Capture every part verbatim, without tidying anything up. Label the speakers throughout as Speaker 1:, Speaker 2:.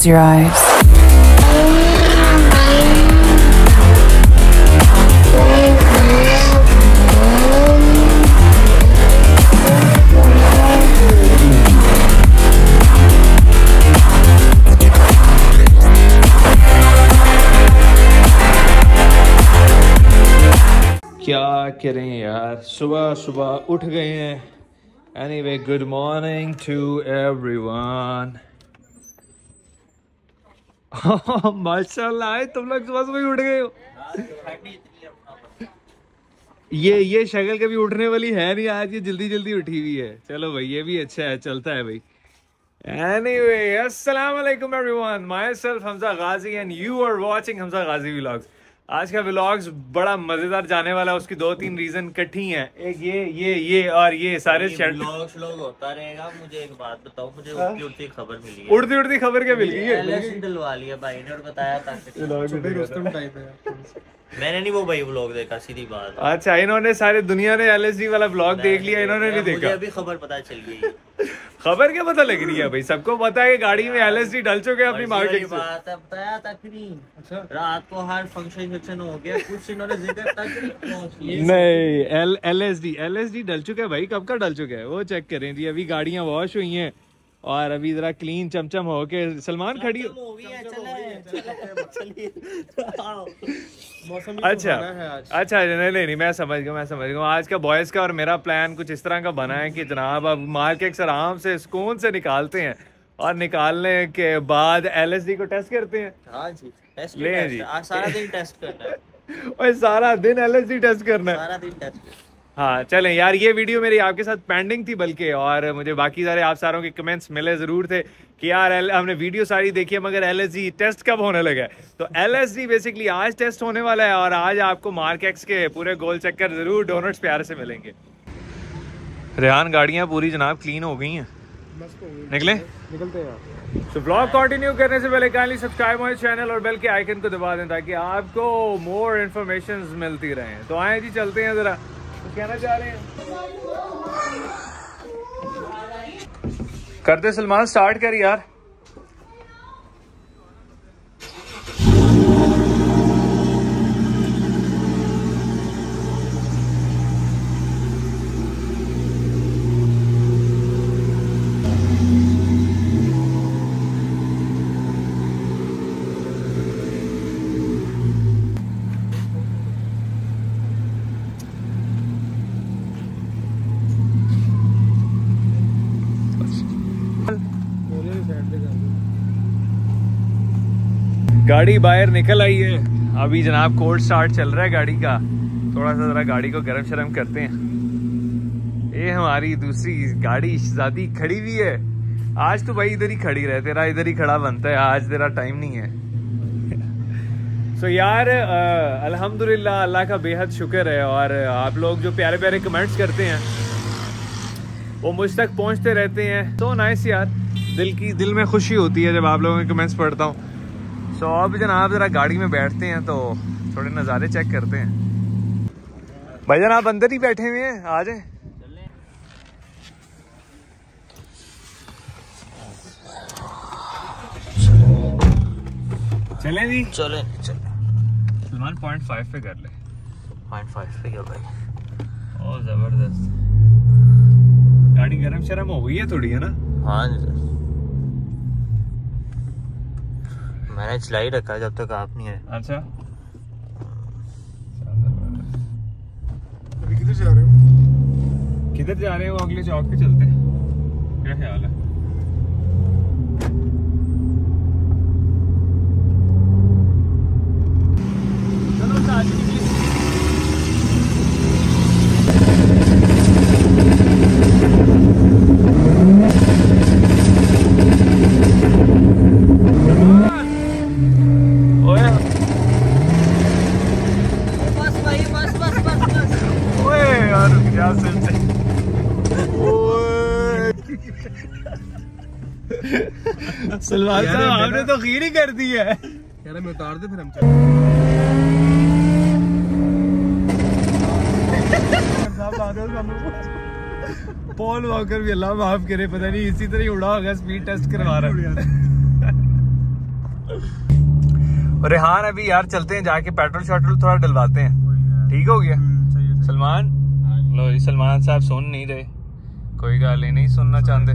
Speaker 1: close your eyes.
Speaker 2: क्या करें यार, सुबह सुबह उठ गए हैं। Anyway, good morning to everyone. माशाल्लाह, तुम लोग सुबह सुबह उठ गए हो। ये ये शक्ल कभी उठने वाली है नहीं, आज ये जल्दी जल्दी उठी हुई है। चलो भाई, ये भी अच्छा है, चलता है भाई। एनीवे, अस्सलाम वालेकुम everyone, myself Hamza Ghazi and you are watching Hamza Ghazi vlogs. आज का व्लॉग्स बड़ा मजेदार जाने वाला है। उसकी दो तीन रीजन इकट्ठी हैं। एक ये ये ये और ये सारे
Speaker 3: व्लॉग्स व्लॉग होता रहेगा। मुझे एक बात बताओ, मुझे उड़ती उड़ती खबर मिली है।
Speaker 2: उड़ती उड़ती खबर क्या मिल गई है?
Speaker 3: एलएसडी डलवा लिया भाई ने और बताया था। मैंने नहीं वो भाई व्लॉग देखा, सीधी बात।
Speaker 2: अच्छा, इन्होंने सारी दुनिया ने एलएसडी वाला व्लॉग देख लिया, इन्होंने नहीं देखा।
Speaker 3: मुझे अभी खबर पता चल गई।
Speaker 2: खबर क्या पता लग रही है भाई? सबको पता है कि गाड़ी में एलएसडी डल चुके हैं अपनी मार्केट से।
Speaker 3: बात है, बताया तक नहीं। अच्छा, रात को हर फंक्शन फंक्शन हो गया, कुछ इन्होंने जिक्र तक नहीं।
Speaker 2: नहीं, एल एलएसडी एलएसडी डल चुका है भाई। कब का डल चुका है वो चेक करें जी। अभी गाड़ियां वॉश हुई हैं और अभी जरा क्लीन चमचम हो के सलमान खड़ी हो। अच्छा अच्छा, नहीं नहीं नहीं, मैं समझ गया मैं समझ गया। आज का बॉयज का और मेरा प्लान कुछ इस तरह का बना है कि जनाब अब मार्केट आराम से सुकून से निकालते हैं और निकालने के बाद एलएसडी को टेस्ट करते हैं।
Speaker 3: हाँ जी, टेस्ट
Speaker 2: ले जी,
Speaker 3: सारा दिन टेस्ट करना है।
Speaker 2: और सारा दिन एलएसडी टेस्ट करना है,
Speaker 3: सारा दिन टेस्ट।
Speaker 2: हाँ चलें यार, ये वीडियो मेरी आपके साथ पेंडिंग थी बल्कि, और मुझे बाकी सारे आप सारों के कमेंट्स मिले ज़रूर थे कि यार हमने वीडियो सारी देखी है मगर एलएसडी टेस्ट कब होने लगा है। तो एलएसडी बेसिकली आज टेस्ट होने वाला है और आज आपको मार्केक्स के पूरे गोल चक्कर ज़रूर डोनट्स प्यार से मिलेंगे। रेहान, गाड़ियाँ पूरी जनाब क्लीन हो गई हैं, निकले
Speaker 4: निकलते हैं।
Speaker 2: तो ब्लॉग कंटिन्यू करने से पहले काइंडली सब्सक्राइब माय चैनल और बेल के आइकन को दबा दें ताकि आपको मोर इन्फॉर्मेशन मिलती रहें। तो आए जी, चलते हैं ज़रा। तो कहना चाह रहे हैं करते सलमान, स्टार्ट कर यार। गाड़ी बाहर निकल आई है। अभी जनाब कोल्ड स्टार्ट चल रहा है गाड़ी का। थोड़ा सा जरा गाड़ी को गर्म शर्म करते हैं। ये हमारी दूसरी गाड़ी शहजादी खड़ी हुई है। आज तो भाई इधर ही खड़ी रहे, तेरा इधर ही खड़ा बनता है, आज तेरा टाइम नहीं है। सो so यार अल्हम्दुलिल्लाह, अल्लाह का बेहद शुक्र है। और आप लोग जो प्यारे प्यारे कमेंट्स करते हैं वो मुझ तक पहुंचते रहते हैं। तो नाइस यार, दिल की दिल में खुशी होती है जब आप लोगों के कमेंट्स पढ़ता हूँ। सो so, अब जनाब जरा गाड़ी में बैठते हैं तो थोड़े नज़ारे चेक करते हैं। भाईजान आप अंदर ही बैठे हुए हैं, आ जाए। चलें जी,
Speaker 3: चले चले।
Speaker 2: सलमान पॉइंट फाइव पे कर ले।
Speaker 3: पॉइंट फाइव पे क्या भाई?
Speaker 2: और जबरदस्त। गाड़ी गरम शर्म हो गई है थोड़ी, है ना?
Speaker 3: हाँ जी, मैंने चला ही रखा है जब तक आप नहीं आए।
Speaker 2: अच्छा,
Speaker 4: अभी किधर जा रहे हो?
Speaker 2: किधर जा रहे हो? अगले चौक पे चलते हैं, क्या ख्याल है? चलो साथ ही सलमान साहब आपने तो खीर ही कर दी है।
Speaker 4: यार मैं उतार दे फिर हम
Speaker 2: पॉल वॉकर भी अल्लाह माफ करे, पता नहीं इसी तरह ही उड़ा होगा, स्पीड टेस्ट करवा रहा है। और रेहान अभी यार चलते हैं जाके पेट्रोल शॉट्रोल थोड़ा डलवाते हैं, ठीक हो गया? सलमान, लो जी सलमान साहब सुन नहीं रहे, कोई गाल ही नहीं सुनना चाहते।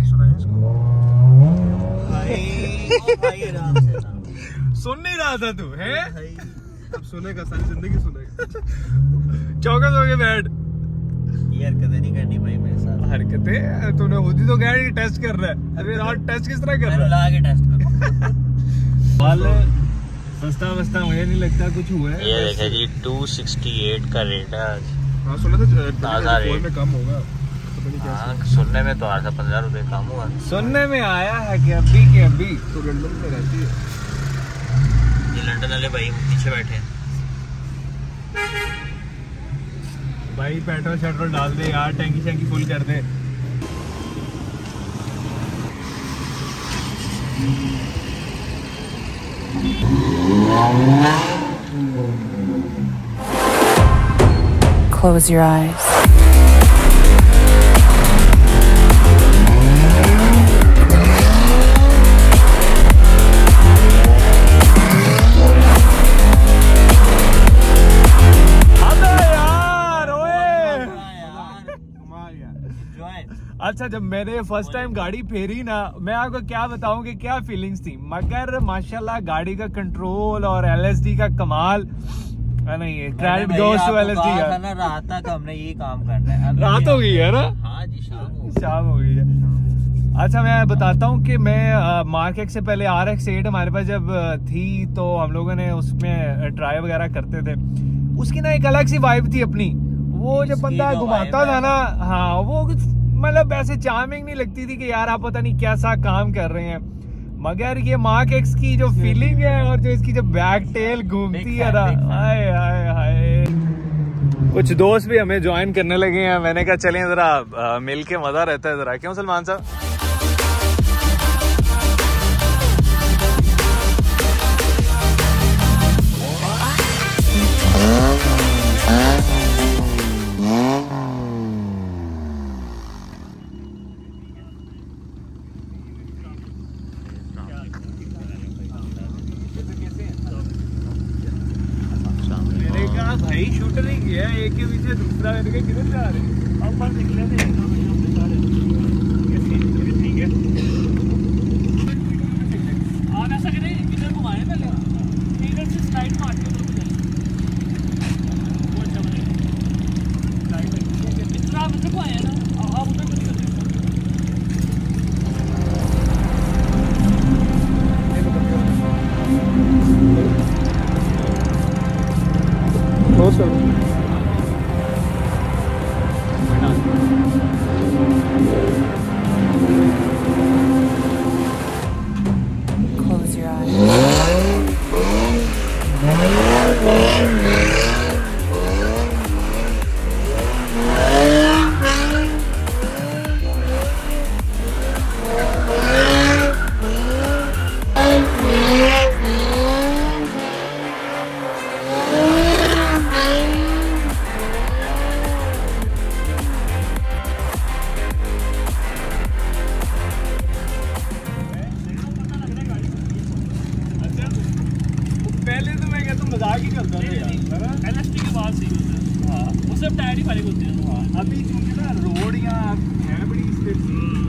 Speaker 2: सुन नहीं रहा था तू है?
Speaker 4: अब सुनेगा, सारी जिंदगी सुनेगा।
Speaker 2: चौकस हो गए बैठ।
Speaker 3: ये हरकतें नहीं करनी भाई मेरे साथ।
Speaker 2: हरकतें तूने खुद ही तो कह रही टेस्ट कर रहा है, अभी और टेस्ट किस तरह कर रहा है?
Speaker 3: ला के टेस्ट करो।
Speaker 2: बाल सस्ता वस्ता मुझे नहीं लगता कुछ हुआ है।
Speaker 3: ये देखिए जी दो सौ अड़सठ का रेट है आज।
Speaker 4: हाँ सुना था
Speaker 3: ताजा रेट
Speaker 4: में कम होगा, पता नहीं क्या।
Speaker 3: हाँ सुनने में तो आया था पंद्रह रुपए कम हुआ।
Speaker 2: सुनने में आया है कि अभी के अभी
Speaker 4: तो लंदन में रहती है
Speaker 3: ये लंदन वाले भाई पीछे बैठे हैं।
Speaker 2: भाई पेट्रोल शेट्रोल डाल दे यार, टैंकी शैंकी फुल कर दे।
Speaker 1: Close your eyes.
Speaker 2: अच्छा जब मैंने फर्स्ट टाइम गाड़ी फेरी ना, मैं आपको क्या बताऊं कि क्या फीलिंग्स थी, मगर माशाल्लाह गाड़ी का कंट्रोल और एलएसडी का कमाल है ना। ये क्रेडिट गोस टू एलएसडी का
Speaker 3: ना, रात तक हमने ये काम करना है।
Speaker 2: रात हो गई है ना?
Speaker 3: हाँ जी शाम हो
Speaker 2: शाम हो गई है। अच्छा मैं बताता हूँ कि मैं मार्केट से पहले आर एक्स एट हमारे पास जब थी तो हम लोगों ने उसमें ट्राई वगैरह करते थे, उसकी ना एक अलग सी वाइब थी अपनी। वो जब बंदा घुमाता था ना, हाँ वो मतलब ऐसे चार्मिंग नहीं लगती थी कि यार आप पता नहीं कैसा काम कर रहे हैं, मगर ये मार्क एक्स की जो फीलिंग है और जो इसकी जो बैक टेल घूमती है ना, हाय हाय हाय। कुछ दोस्त भी हमें ज्वाइन करने लगे हैं, मैंने कहा चलें जरा मिल के मजा रहता है जरा, क्यों सलमान साहब? भाई शूटर ही किया एक के पीछे दूसरा करके किधर जा रहे हैं? अब पर निकले थे ठीक है। आप ऐसा करें किधर घुमाएं पहले, इधर से स्लाइड मार के वो अच्छा बनेगा। इस तरह आप इधर को आए हैं ना, आप उधर कुछ कर
Speaker 1: Close your eyes.
Speaker 2: पहले तो मैं कहता हूँ मजाक ही करता था यार, एलएसटी के बाद सही होता है। हाँ उससे टायर ही फारिग होते हैं। हाँ अभी चूंकि ना रोड यहाँ है बड़ी स्लिप।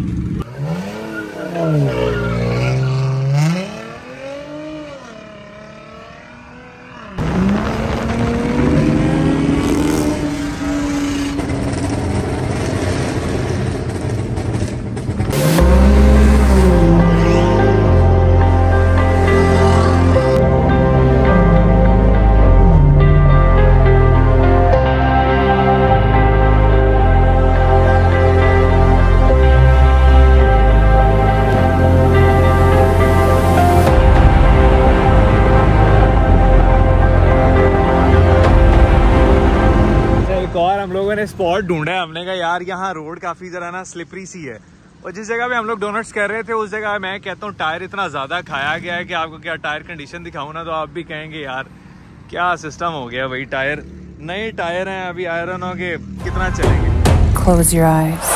Speaker 2: हम लोगों ने स्पॉट ढूंढा है, हमने कहा यार यहाँ रोड काफी जरा ना स्लिपरी सी है, और जिस जगह पे हम लोग डोनट्स कर रहे थे उस जगह मैं कहता हूँ टायर इतना ज्यादा खाया गया है कि आपको क्या टायर कंडीशन दिखाऊं ना तो आप भी कहेंगे यार क्या सिस्टम हो गया। भाई टायर नए टायर हैं, अभी आयरन हो के कितना चलेंगे।
Speaker 1: Close your eyes.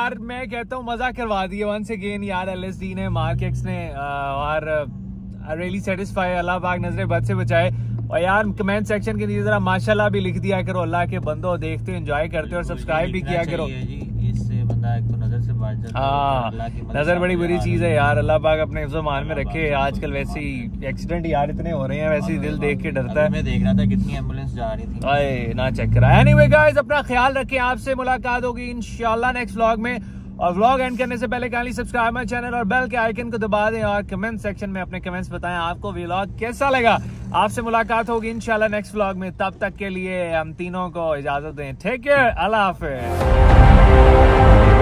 Speaker 2: यार मैं कहता हूँ मजा करवा दिया वंस अगेन यार एलएसडी ने, मार्केक्स ने, और रियली सेटिस्फाई। अल्लाह पाक नजरे बद से बचाए। और यार कमेंट सेक्शन के नीचे जरा माशाल्लाह भी लिख दिया करो, अल्लाह के बंदो देखते एंजॉय करते और सब्सक्राइब भी किया करो।
Speaker 3: इससे बंदा एक तो नजर से बाज जाता है।
Speaker 2: हाँ,
Speaker 3: अल्लाह की मदद
Speaker 2: नजर बड़ी
Speaker 3: से
Speaker 2: बुरी
Speaker 3: यार।
Speaker 2: चीज है यार, अल्लाह पाक अपने हिफ्ज़-ओ-मान में रखे। आजकल वैसे ही एक्सीडेंट यार इतने हो रहे हैं, वैसे ही दिल देख के डरता है।
Speaker 3: मैं देख रहा था कितनी एम्बुलेंस जा रही थी।
Speaker 2: आए ना चेक करा। एनीवे गाइस, अपना ख्याल रखें, आपसे मुलाकात होगी इंशाल्लाह नेक्स्ट व्लॉग में। और व्लॉग एंड करने से पहले काइंडली सब्सक्राइब माय चैनल और बेल के आइकन को दबा दें और कमेंट सेक्शन में अपने कमेंट्स बताएं आपको व्लॉग कैसा लगा। आपसे मुलाकात होगी इंशाल्लाह नेक्स्ट व्लॉग में, तब तक के लिए हम तीनों को इजाजत दें। टेक केयर, अल्लाह हाफिज़।